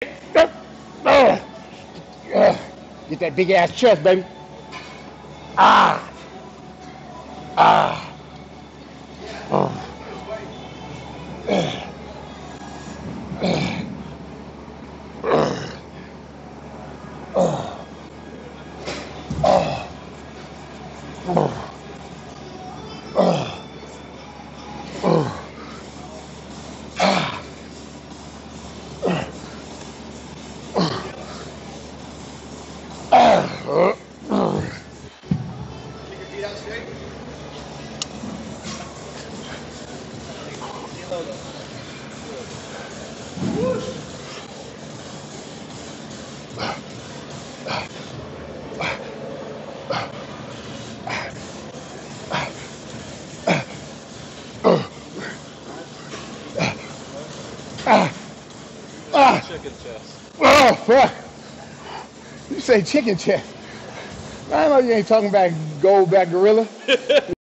Get that big ass chest, baby. Ah. Ah. Oh. Chicken chest. Oh, fuck. You say chicken chest. I know you ain't talking about goldback gorilla.